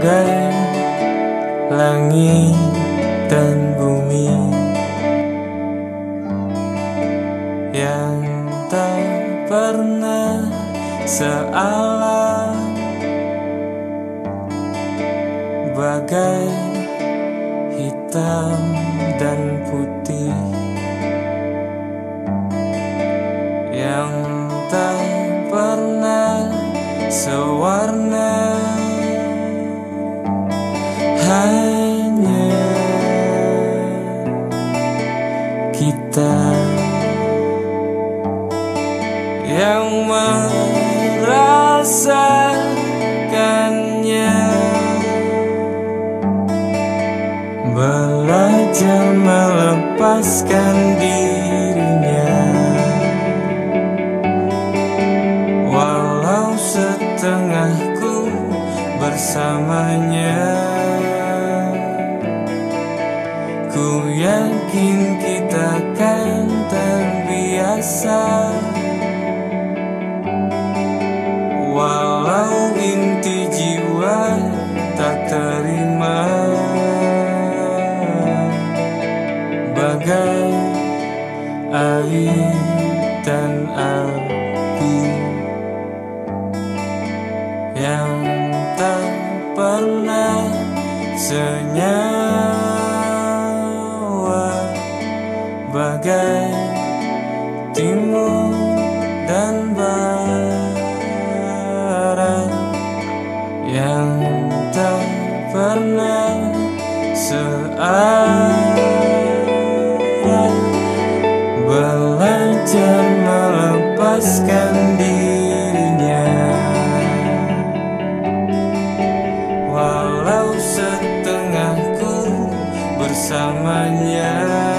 bagai langit dan bumi yang tak pernah sealam, bagai hitam dan putih yang tak pernah sewarna. Hanya kita yang merasakannya, belajar melepaskan dirinya, walau setengahku bersamanya. Ku yakin kita kan terbiasa, walau inti jiwa tak terima, bagai air dan api yang tak pernah senyawa, bagai timur dan barat yang tak pernah searah, belajar melepaskan dirinya, walau setengahku bersamanya.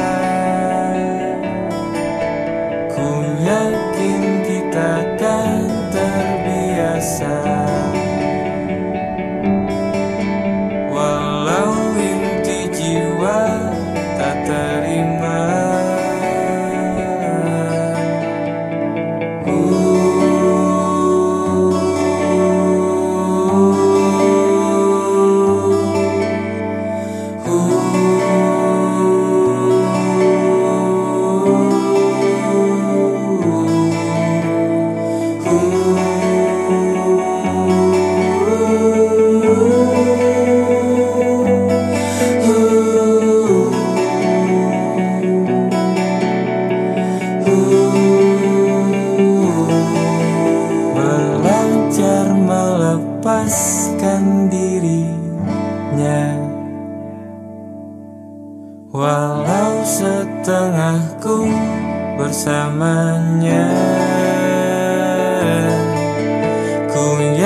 Ku yakin kita kan terbiasa, walau inti jiwa tak terima. Belajar melepaskan dirinya, walau setengahku bersamanya. Ku